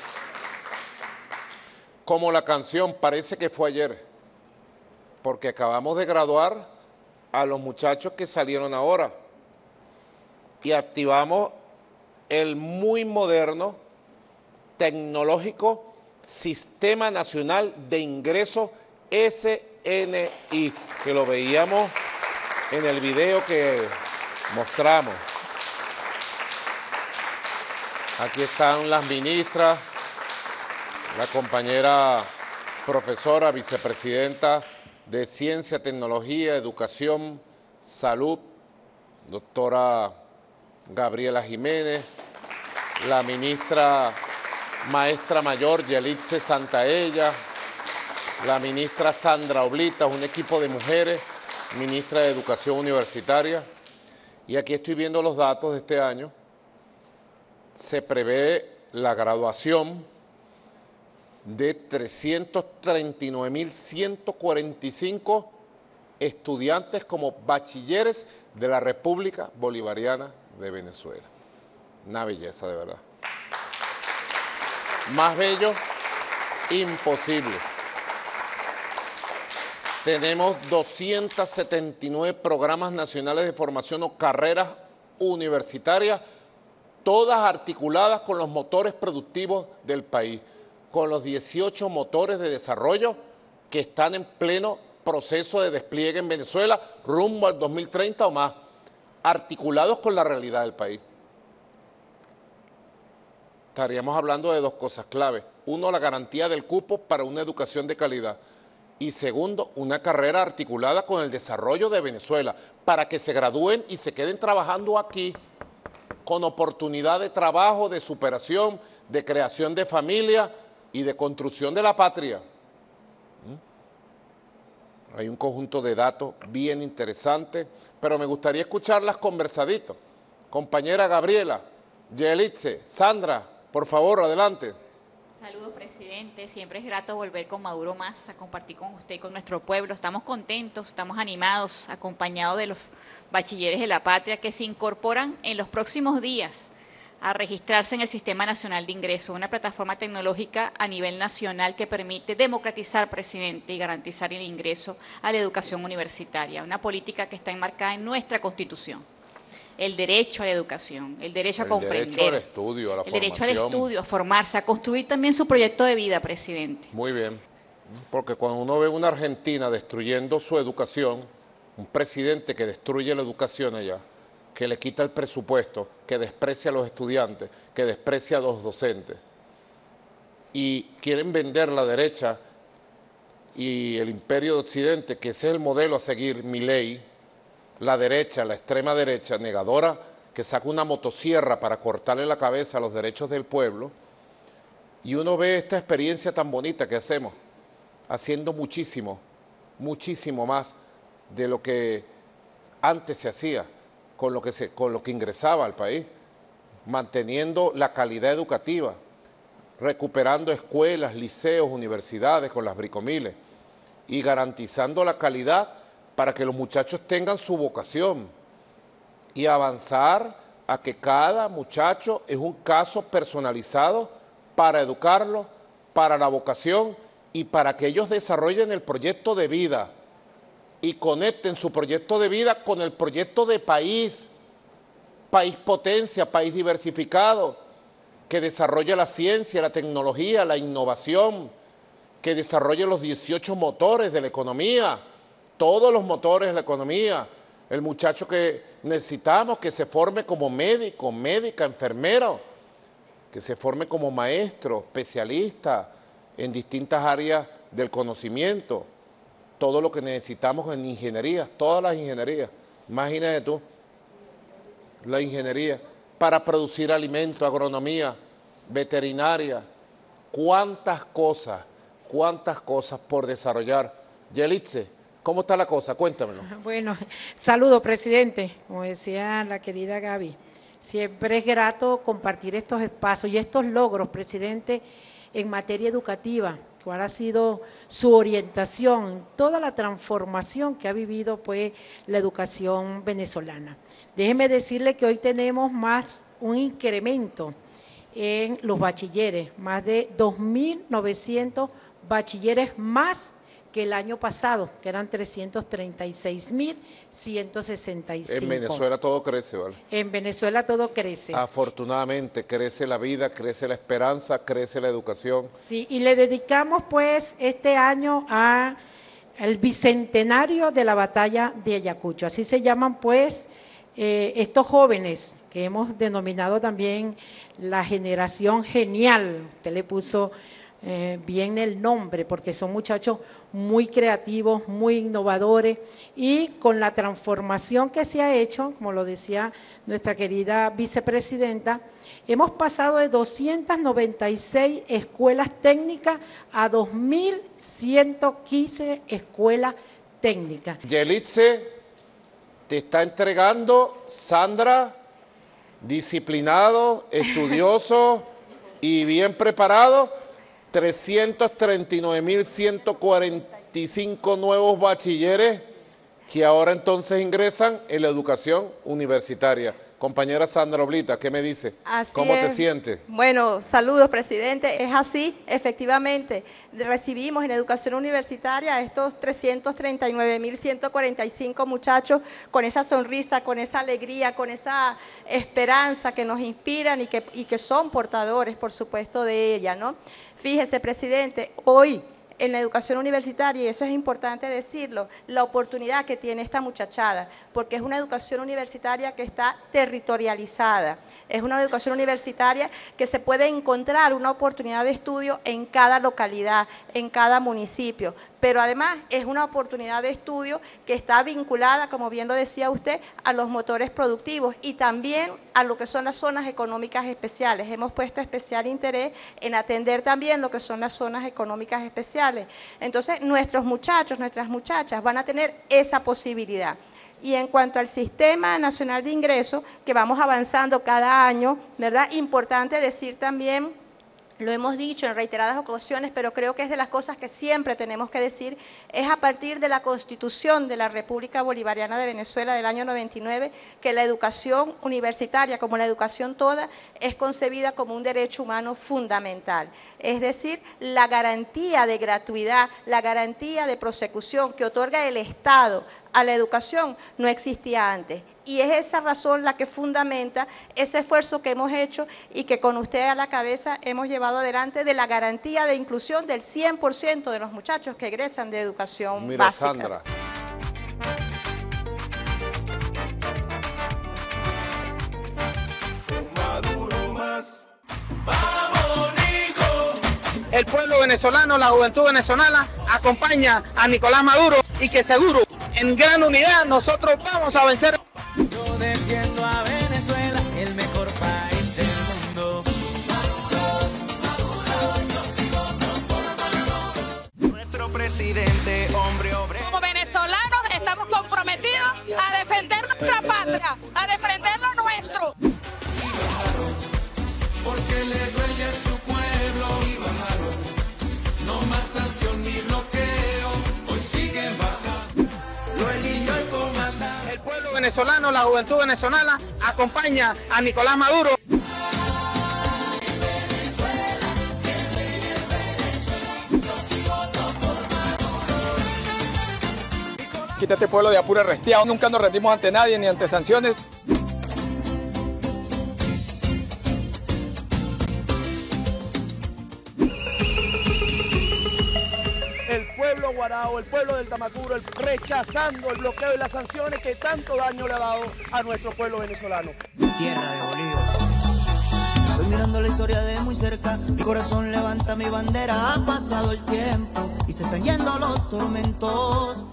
como la canción parece que fue ayer, porque acabamos de graduar a los muchachos que salieron ahora y activamos el muy moderno, tecnológico Sistema Nacional de Ingresos SNI, que lo veíamos en el video que mostramos. Aquí están las ministras, la compañera profesora, vicepresidenta de Ciencia, Tecnología, Educación, Salud, doctora Gabriela Jiménez, la ministra maestra mayor Yelitze Santaella, la ministra Sandra Oblitas, un equipo de mujeres, ministra de Educación Universitaria. Y aquí estoy viendo los datos de este año. Se prevé la graduación de 339.145 estudiantes como bachilleres de la República Bolivariana de Venezuela. Una belleza, de verdad. Más bello, imposible. Tenemos 279 programas nacionales de formación o carreras universitarias, todas articuladas con los motores productivos del país, con los 18 motores de desarrollo que están en pleno proceso de despliegue en Venezuela, rumbo al 2030 o más, articulados con la realidad del país. Estaríamos hablando de 2 cosas claves. Uno, la garantía del cupo para una educación de calidad. Y segundo, una carrera articulada con el desarrollo de Venezuela, para que se gradúen y se queden trabajando aquí, con oportunidad de trabajo, de superación, de creación de familia y de construcción de la patria. Hay un conjunto de datos bien interesantes, pero me gustaría escucharlas conversadito. Compañera Gabriela, Yelitze, Sandra, por favor, adelante. Saludos, presidente. Siempre es grato volver con Maduro Más a compartir con usted y con nuestro pueblo. Estamos contentos, estamos animados, acompañados de los bachilleres de la patria que se incorporan en los próximos días a registrarse en el Sistema Nacional de Ingresos, una plataforma tecnológica a nivel nacional que permite democratizar, presidente, y garantizar el ingreso a la educación universitaria, una política que está enmarcada en nuestra Constitución. El derecho a la educación, el derecho a comprender, el derecho al estudio, a la formación. El derecho al estudio, a formarse, a construir también su proyecto de vida, presidente. Muy bien, porque cuando uno ve una Argentina destruyendo su educación, un presidente que destruye la educación allá, que le quita el presupuesto, que desprecia a los estudiantes, que desprecia a los docentes, y quieren vender la derecha y el imperio de Occidente, que ese es el modelo a seguir, Milei, la derecha, la extrema derecha, negadora, que saca una motosierra para cortarle la cabeza a los derechos del pueblo, y uno ve esta experiencia tan bonita que hacemos, haciendo muchísimo, muchísimo más de lo que antes se hacía, con lo que ingresaba al país, manteniendo la calidad educativa, recuperando escuelas, liceos, universidades con las bricomiles y garantizando la calidad para que los muchachos tengan su vocación y avanzar a que cada muchacho es un caso personalizado para educarlo, para la vocación y para que ellos desarrollen el proyecto de vida y conecten su proyecto de vida con el proyecto de país, país potencia, país diversificado, que desarrolle la ciencia, la tecnología, la innovación, que desarrolle los 18 motores de la economía, todos los motores de la economía, el muchacho que necesitamos que se forme como médico, médica, enfermero, que se forme como maestro, especialista en distintas áreas del conocimiento, todo lo que necesitamos en ingeniería, todas las ingenierías, imagínate tú, la ingeniería para producir alimentos, agronomía, veterinaria, cuántas cosas por desarrollar. Yelitze, ¿cómo está la cosa? Cuéntamelo. Bueno, saludo, presidente. Como decía la querida Gaby, siempre es grato compartir estos espacios y estos logros, presidente, en materia educativa. ¿Cuál ha sido su orientación, toda la transformación que ha vivido pues la educación venezolana? Déjeme decirle que hoy tenemos un incremento en los bachilleres, más de 2.900 bachilleres más que el año pasado, que eran 336.165. En Venezuela todo crece, ¿vale? En Venezuela todo crece. Afortunadamente, crece la vida, crece la esperanza, crece la educación. Sí, y le dedicamos pues este año al bicentenario de la batalla de Ayacucho. Así se llaman pues estos jóvenes que hemos denominado también la generación genial. Usted le puso bien el nombre porque son muchachos muy creativos, muy innovadores y con la transformación que se ha hecho, como lo decía nuestra querida vicepresidenta, hemos pasado de 296 escuelas técnicas a 2.115 escuelas técnicas. Yelitze, te está entregando, Sandra, disciplinado, estudioso y bien preparado, 339.145 nuevos bachilleres que ahora entonces ingresan en la educación universitaria. Compañera Sandra Oblita, ¿qué me dice? ¿Cómo te sientes? Bueno, saludos, presidente. Es así, efectivamente. Recibimos en educación universitaria a estos 339.145 muchachos con esa sonrisa, con esa alegría, con esa esperanza que nos inspiran y que son portadores, por supuesto, de ella, ¿no? Fíjese, presidente, hoy en la educación universitaria, y eso es importante decirlo, la oportunidad que tiene esta muchachada, porque es una educación universitaria que está territorializada, es una educación universitaria que se puede encontrar una oportunidad de estudio en cada localidad, en cada municipio, pero además es una oportunidad de estudio que está vinculada, como bien lo decía usted, a los motores productivos y también a lo que son las zonas económicas especiales. Hemos puesto especial interés en atender también lo que son las zonas económicas especiales. Entonces, nuestros muchachos, nuestras muchachas van a tener esa posibilidad. Y en cuanto al Sistema Nacional de Ingreso, que vamos avanzando cada año, ¿verdad? Importante decir también, lo hemos dicho en reiteradas ocasiones, pero creo que es de las cosas que siempre tenemos que decir, es a partir de la Constitución de la República Bolivariana de Venezuela del año 99, que la educación universitaria, como la educación toda, es concebida como un derecho humano fundamental. Es decir, la garantía de gratuidad, la garantía de prosecución que otorga el Estado a la educación no existía antes. Y es esa razón la que fundamenta ese esfuerzo que hemos hecho y que con usted a la cabeza hemos llevado adelante de la garantía de inclusión del 100% de los muchachos que egresan de educación Mira, básica. Sandra. Maduro más. ¡Vamos, Nico! el pueblo venezolano, la juventud venezolana acompaña a Nicolás Maduro y que seguro en gran unidad nosotros vamos a vencer. Yo defiendo a Venezuela, el mejor país del mundo. Nuestro presidente, hombre obrero. Como venezolanos estamos comprometidos a defender nuestra patria, a defender lo nuestro. Porque le duele a su pueblo y bajaron. No más sanción ni bloqueo, hoy siguen bajando. Lo eligió el comandante. El pueblo venezolano, la juventud venezolana acompaña a Nicolás Maduro. Quítate pueblo de Apure restiado, nunca nos rendimos ante nadie ni ante sanciones. El pueblo guarao, el pueblo del Tamacuro, rechazando el bloqueo y las sanciones que tanto daño le ha dado a nuestro pueblo venezolano. Tierra de Bolívar. Estoy mirando la historia de muy cerca, mi corazón levanta mi bandera, ha pasado el tiempo y se están yendo los tormentos.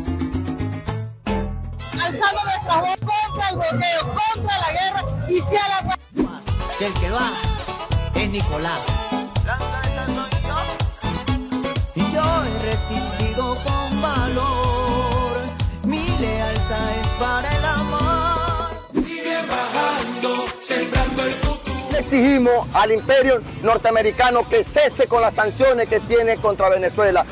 Alzando nuestra voz contra el bloqueo, contra la guerra y sea la paz. Que el que va es Nicolás. Y yo he resistido con valor, mi lealtad es para el amor. Sigue bajando, sembrando el futuro. Exigimos al imperio norteamericano que cese con las sanciones que tiene contra Venezuela.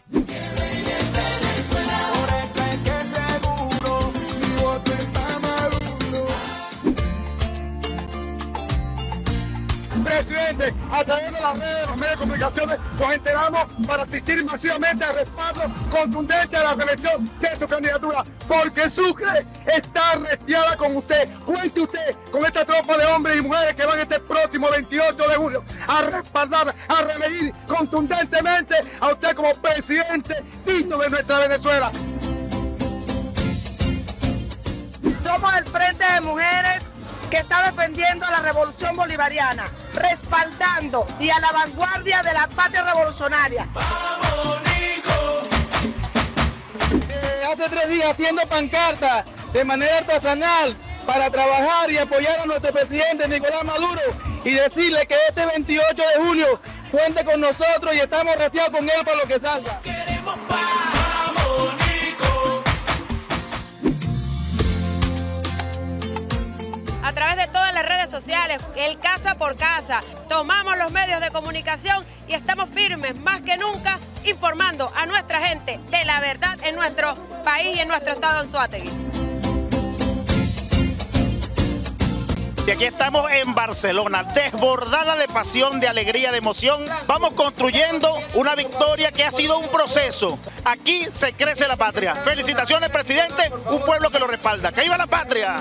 Presidente, a través de las redes de los medios de comunicaciones nos enteramos para asistir masivamente al respaldo contundente a la reelección de su candidatura, porque Sucre está restiada con usted. Cuente usted con esta tropa de hombres y mujeres que van este próximo 28 de julio a respaldar, a reelegir contundentemente a usted como presidente digno de nuestra Venezuela. Somos el Frente de Mujeres que está defendiendo la revolución bolivariana, respaldando y a la vanguardia de la patria revolucionaria. ¡Vamos, Nico! Hace 3 días haciendo pancarta de manera artesanal para trabajar y apoyar a nuestro presidente Nicolás Maduro y decirle que este 28 de julio cuente con nosotros y estamos retiados con él para lo que salga. Queremos paz. ¡Vamos, Nico! A través de todas las redes sociales, el casa por casa, tomamos los medios de comunicación y estamos firmes más que nunca informando a nuestra gente de la verdad en nuestro país y en nuestro estado Anzoátegui. Y aquí estamos en Barcelona, desbordada de pasión, de alegría, de emoción. Vamos construyendo una victoria que ha sido un proceso. Aquí se crece la patria. Felicitaciones, presidente, un pueblo que lo respalda. ¡Que viva la patria!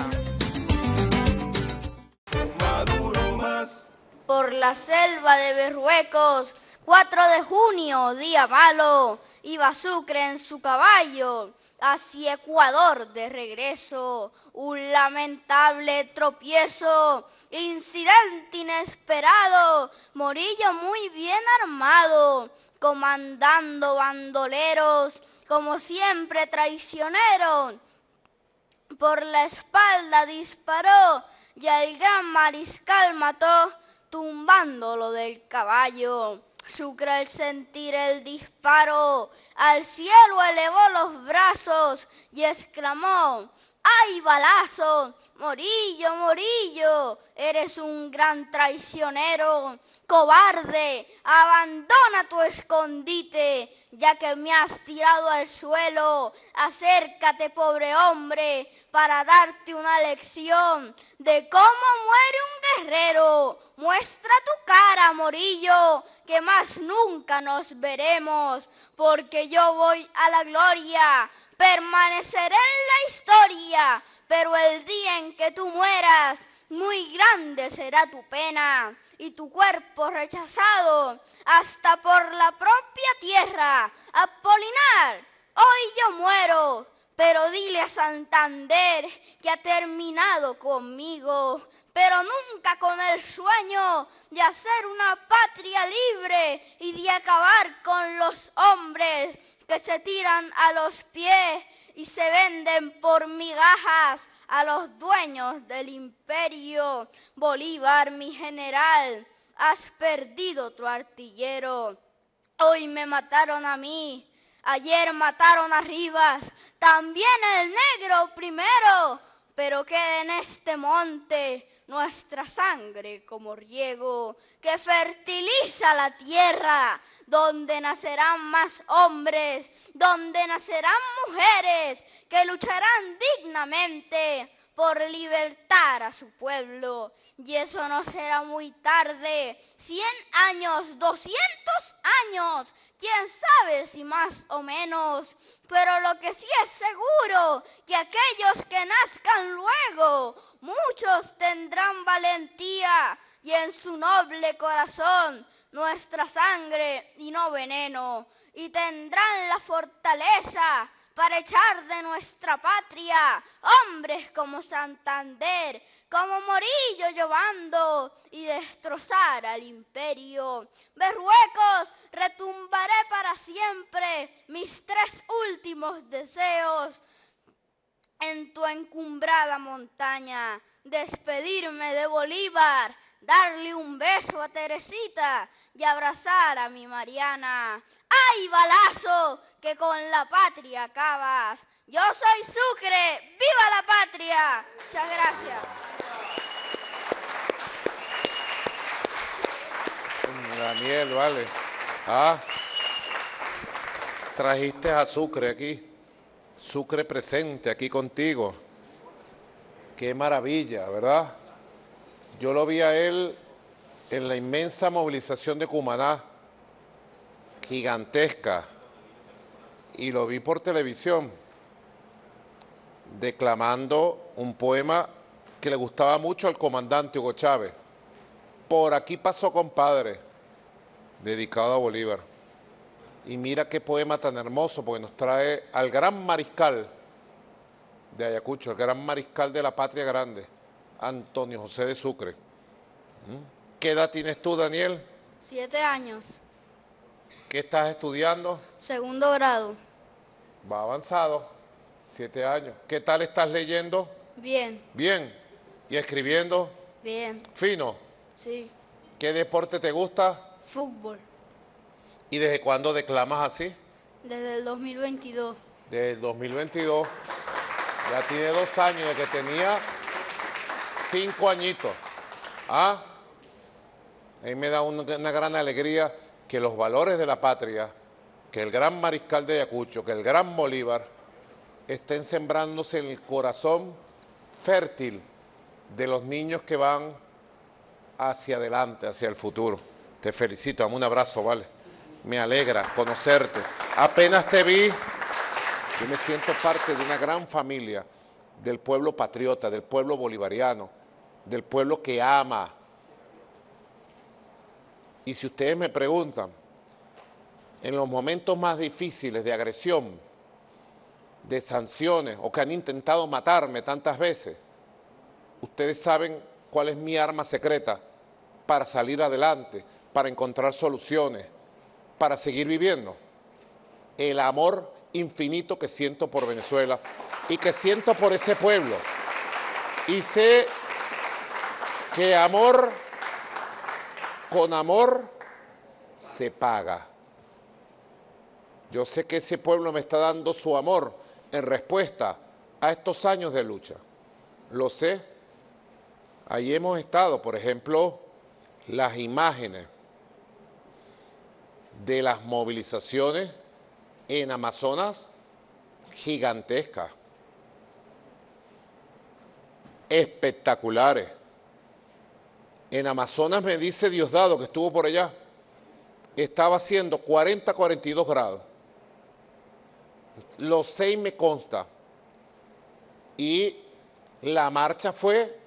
Por la selva de Berruecos, 4 de junio, día malo, iba Sucre en su caballo hacia Ecuador de regreso. Un lamentable tropiezo, incidente inesperado, Morillo muy bien armado, comandando bandoleros, como siempre traicionero. Por la espalda disparó y al gran mariscal mató, tumbándolo del caballo. Sucre al sentir el disparo, al cielo elevó los brazos y exclamó: ¡ay, balazo! Morillo, Morillo, eres un gran traicionero, cobarde, abandona tu escondite, ya que me has tirado al suelo. Acércate, pobre hombre, para darte una lección de cómo muere un guerrero. Muestra tu cara, Morillo, que más nunca nos veremos, porque yo voy a la gloria, permaneceré en la historia, pero el día en que tú mueras, muy grande será tu pena y tu cuerpo rechazado hasta por la propia tierra. Apolinar, hoy yo muero, pero dile a Santander que ha terminado conmigo, pero nunca con el sueño de hacer una patria libre y de acabar con los hombres que se tiran a los pies y se venden por migajas a los dueños del imperio. Bolívar, mi general, has perdido tu artillero. Hoy me mataron a mí, ayer mataron a Rivas, también el negro primero, pero queda en este monte nuestra sangre como riego que fertiliza la tierra, donde nacerán más hombres, donde nacerán mujeres que lucharán dignamente por libertar a su pueblo. Y eso no será muy tarde, 100 años, 200 años, quién sabe si más o menos, pero lo que sí es seguro, que aquellos que nazcan luego, muchos tendrán valentía y en su noble corazón nuestra sangre y no veneno, y tendrán la fortaleza para echar de nuestra patria hombres como Santander, como Morillo Llobando, y destrozar al imperio. Berruecos, retumbaré para siempre mis 3 últimos deseos en tu encumbrada montaña, despedirme de Bolívar, darle un beso a Teresita y abrazar a mi Mariana. ¡Ay, balazo, que con la patria acabas! Yo soy Sucre, ¡viva la patria! Muchas gracias. Daniel, vale. Trajiste a Sucre aquí. Sucre presente aquí contigo. Qué maravilla, ¿verdad? Yo lo vi a él en la inmensa movilización de Cumaná, gigantesca, y lo vi por televisión, declamando un poema que le gustaba mucho al comandante Hugo Chávez. Por aquí pasó, compadre, dedicado a Bolívar. Y mira qué poema tan hermoso, porque nos trae al gran mariscal de Ayacucho, el gran mariscal de la patria grande, Antonio José de Sucre. ¿Qué edad tienes tú, Daniel? 7 años. ¿Qué estás estudiando? 2º grado. Va avanzado, 7 años. ¿Qué tal estás leyendo? Bien. Bien. ¿Y escribiendo? Bien. Fino. Sí. ¿Qué deporte te gusta? Fútbol. ¿Y desde cuándo declamas así? Desde el 2022. Desde el 2022. Ya tiene 2 años, de que tenía 5 añitos. A mí me da una gran alegría que los valores de la patria, que el gran mariscal de Ayacucho, que el gran Bolívar, estén sembrándose en el corazón fértil de los niños que van hacia adelante, hacia el futuro. Te felicito, dame un abrazo, ¿vale? Me alegra conocerte. Apenas te vi, yo me siento parte de una gran familia del pueblo patriota, del pueblo bolivariano, del pueblo que ama. Y si ustedes me preguntan, en los momentos más difíciles de agresión, de sanciones, o que han intentado matarme tantas veces, ustedes saben cuál es mi arma secreta para salir adelante, para encontrar soluciones, para seguir viviendo. El amor infinito que siento por Venezuela y que siento por ese pueblo. Y sé que amor con amor se paga. Yo sé que ese pueblo me está dando su amor en respuesta a estos años de lucha. Lo sé. Ahí hemos estado, por ejemplo, las imágenes de las movilizaciones en Amazonas gigantescas, espectaculares. En Amazonas, me dice Diosdado, que estuvo por allá, estaba haciendo 40, 42 grados. Lo sé y me consta. Y la marcha fue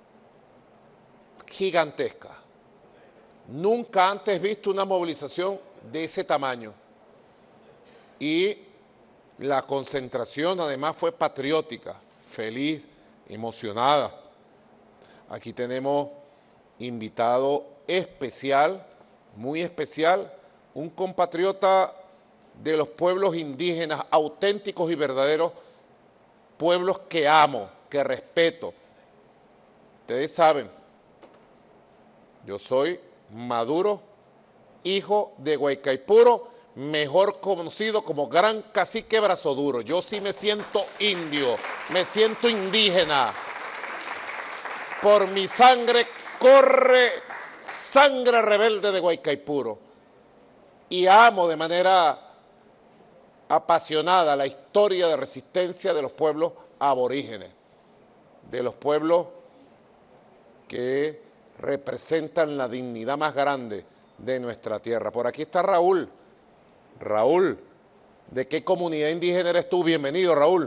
gigantesca. Nunca antes he visto una movilización de ese tamaño. Y La concentración además fue patriótica, feliz, emocionada. Aquí tenemos invitado especial, muy especial, un compatriota de los pueblos indígenas auténticos y verdaderos, pueblos que amo, que respeto. Ustedes saben, yo soy Maduro, hijo de Guaycaipuro, mejor conocido como Gran Cacique Brazo Duro. Yo sí me siento indio, me siento indígena. Por mi sangre corre sangre rebelde de Guaycaipuro. Y amo de manera apasionada la historia de resistencia de los pueblos aborígenes, de los pueblos que representan la dignidad más grande de nuestra tierra. Por aquí está Raúl. Raúl, ¿de qué comunidad indígena eres tú? Bienvenido, Raúl.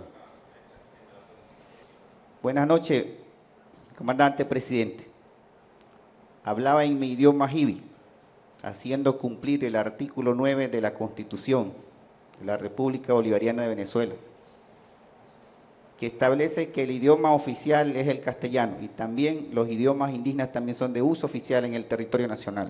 Buenas noches, comandante presidente. Hablaba en mi idioma jibi, haciendo cumplir el artículo 9 de la Constitución de la República Bolivariana de Venezuela, que establece que el idioma oficial es el castellano y también los idiomas indígenas también son de uso oficial en el territorio nacional.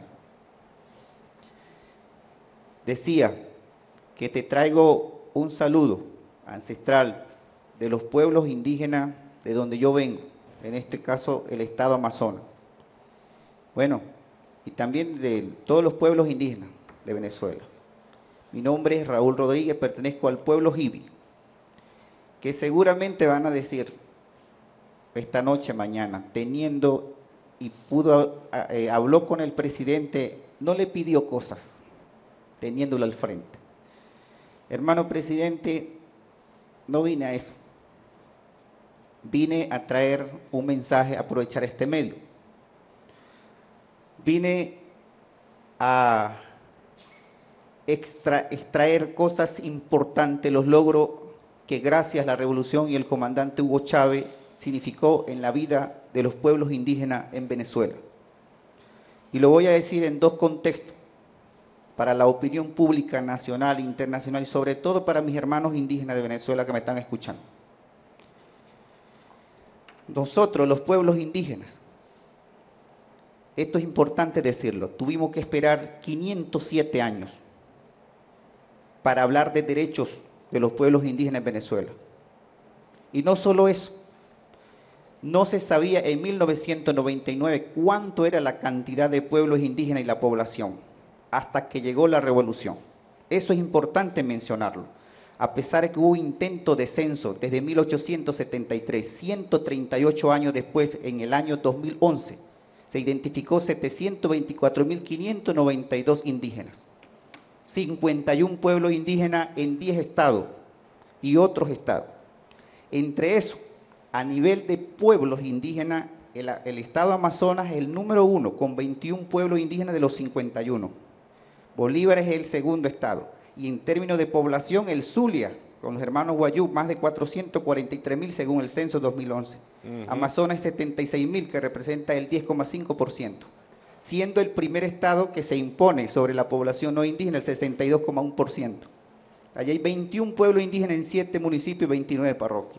Decía que te traigo un saludo ancestral de los pueblos indígenas de donde yo vengo, en este caso el estado Amazonas. Bueno, y también de todos los pueblos indígenas de Venezuela. Mi nombre es Raúl Rodríguez, pertenezco al pueblo jibi, que seguramente van a decir esta noche, mañana, teniendo y habló con el presidente, no le pidió cosas, teniéndolo al frente. Hermano presidente, no vine a eso. Vine a traer un mensaje, a aprovechar este medio. Vine a extraer cosas importantes, los logros que gracias a la revolución y el comandante Hugo Chávez significó en la vida de los pueblos indígenas en Venezuela. Y lo voy a decir en dos contextos, para la opinión pública nacional, internacional y sobre todo para mis hermanos indígenas de Venezuela que me están escuchando. Nosotros, los pueblos indígenas, esto es importante decirlo, tuvimos que esperar 507 años para hablar de derechos de los pueblos indígenas en Venezuela. Y no solo eso, no se sabía en 1999 cuánto era la cantidad de pueblos indígenas y la población, hasta que llegó la revolución. Eso es importante mencionarlo. A pesar de que hubo intento de censo desde 1873, 138 años después, en el año 2011, se identificó 724.592 indígenas, 51 pueblos indígenas en 10 estados y otros estados. Entre eso, a nivel de pueblos indígenas, el estado Amazonas es el número 1, con 21 pueblos indígenas de los 51. Bolívar es el segundo estado. Y en términos de población, el Zulia, con los hermanos Guayú, más de 443.000 según el censo 2011. Amazonas 76.000, que representa el 10,5%, siendo el primer estado que se impone sobre la población no indígena, el 62,1%. Allí hay 21 pueblos indígenas en 7 municipios y 29 parroquias.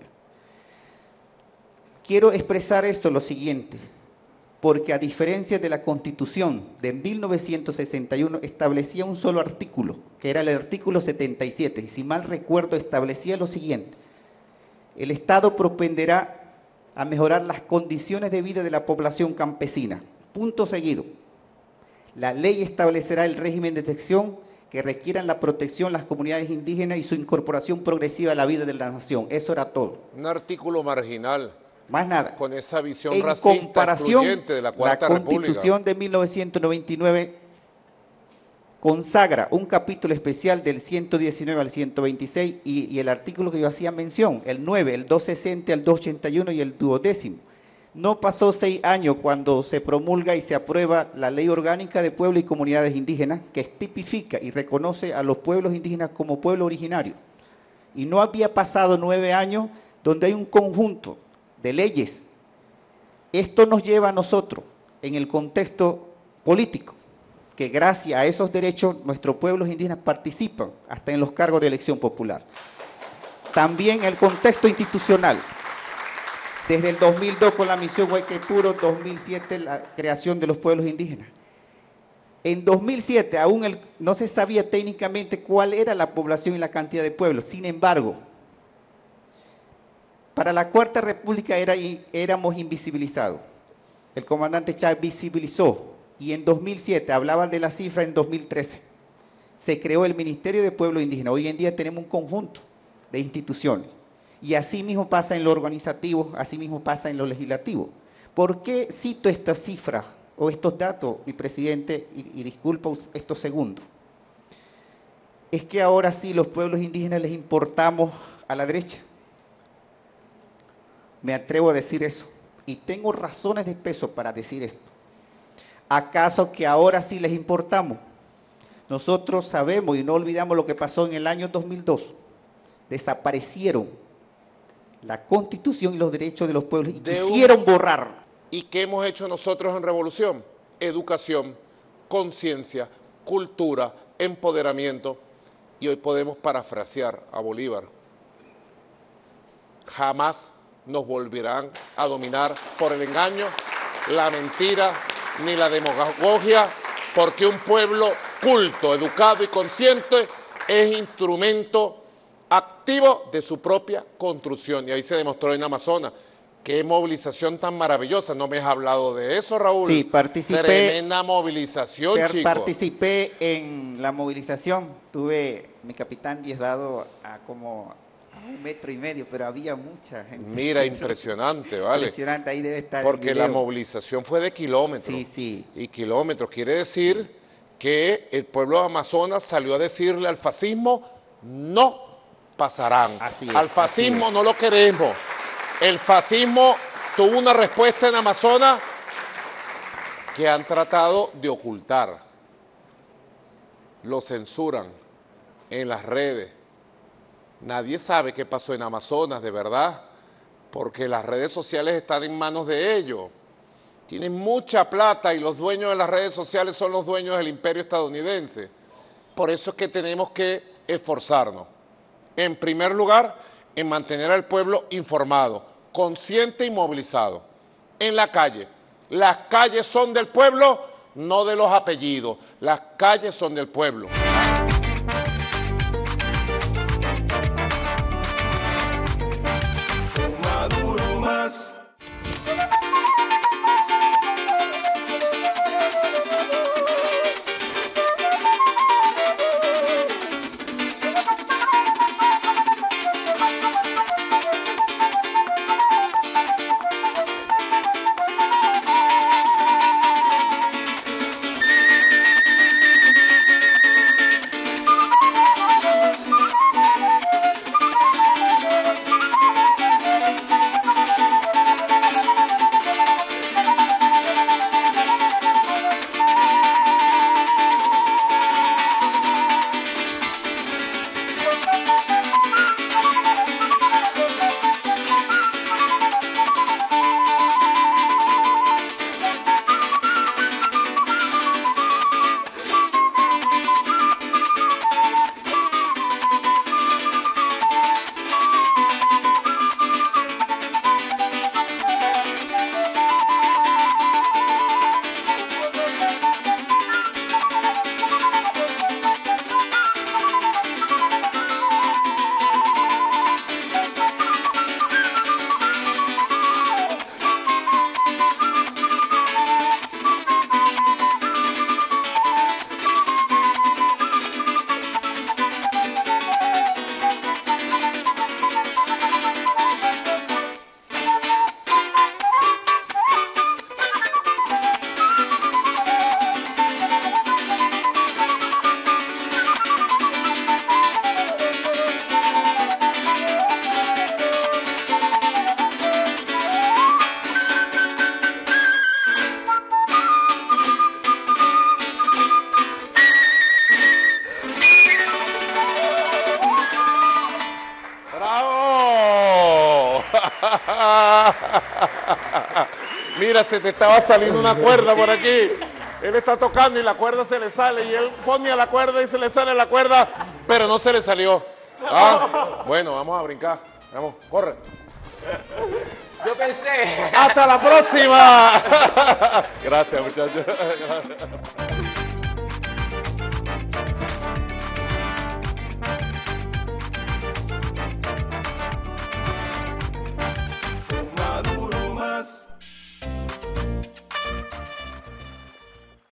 Quiero expresar esto lo siguiente, porque a diferencia de la Constitución de 1961 establecía un solo artículo, que era el artículo 77, y si mal recuerdo establecía lo siguiente: el Estado propenderá a mejorar las condiciones de vida de la población campesina. Punto seguido. La ley establecerá el régimen de detección que requieran la protección las comunidades indígenas y su incorporación progresiva a la vida de la nación. Eso era todo. Un artículo marginal. Más nada. Con esa visión en racista comparación, excluyente de la Cuarta República. La Constitución de 1999 consagra un capítulo especial del 119 al 126 y el artículo que yo hacía mención, el 9, el 260 al 281 y el 12º. No pasó 6 años cuando se promulga y se aprueba la Ley Orgánica de Pueblos y Comunidades Indígenas, que tipifica y reconoce a los pueblos indígenas como pueblo originario. Y no había pasado 9 años donde hay un conjunto de leyes. Esto nos lleva a nosotros, en el contexto político, que gracias a esos derechos nuestros pueblos indígenas participan hasta en los cargos de elección popular. También el contexto institucional. Desde el 2002 con la misión Guayquepuro, 2007 la creación de los pueblos indígenas. En 2007 aún no se sabía técnicamente cuál era la población y la cantidad de pueblos. Sin embargo, para la Cuarta República éramos invisibilizados. El comandante Chávez visibilizó y en 2007 hablaban de la cifra en 2013. Se creó el Ministerio de Pueblos Indígenas. Hoy en día tenemos un conjunto de instituciones. Y así mismo pasa en lo organizativo, así mismo pasa en lo legislativo. ¿Por qué cito estas cifras o estos datos, mi presidente, y disculpa estos segundos? Es que ahora sí los pueblos indígenas les importamos a la derecha. Me atrevo a decir eso. Y tengo razones de peso para decir esto. ¿Acaso que ahora sí les importamos? Nosotros sabemos y no olvidamos lo que pasó en el año 2002. Desaparecieron la Constitución y los derechos de los pueblos y quisieron borrar. ¿Y qué hemos hecho nosotros en Revolución? Educación, conciencia, cultura, empoderamiento. Y hoy podemos parafrasear a Bolívar. Jamás nos volverán a dominar por el engaño, la mentira, ni la demagogia, porque un pueblo culto, educado y consciente es instrumento activo de su propia construcción. Y ahí se demostró en Amazonas. Qué movilización tan maravillosa. ¿No me has hablado de eso, Raúl? Sí, participé. Tremenda movilización, chicos. Participé en la movilización. Mi capitán Diosdado a como a 1,5 metros, pero había mucha gente. Mira, impresionante, ¿vale? Impresionante, ahí debe estar. Porque la movilización fue de kilómetros. Sí, sí. Y kilómetros. Quiere decir que el pueblo de Amazonas salió a decirle al fascismo, no pasarán. Así es, al fascismo no lo queremos. El fascismo tuvo una respuesta en Amazonas que han tratado de ocultar. Lo censuran en las redes. Nadie sabe qué pasó en Amazonas, de verdad, porque las redes sociales están en manos de ellos. Tienen mucha plata y los dueños de las redes sociales son los dueños del imperio estadounidense. Por eso es que tenemos que esforzarnos. En primer lugar, en mantener al pueblo informado, consciente y movilizado. En la calle. Las calles son del pueblo, no de los apellidos. Las calles son del pueblo. Maduro más. Mira, se te estaba saliendo una cuerda por aquí. Él está tocando y la cuerda se le sale y él pone a la cuerda y se le sale la cuerda, pero no se le salió. Ah, bueno, vamos a brincar. Vamos, corre. Yo pensé. ¡Hasta la próxima! Gracias, muchachos.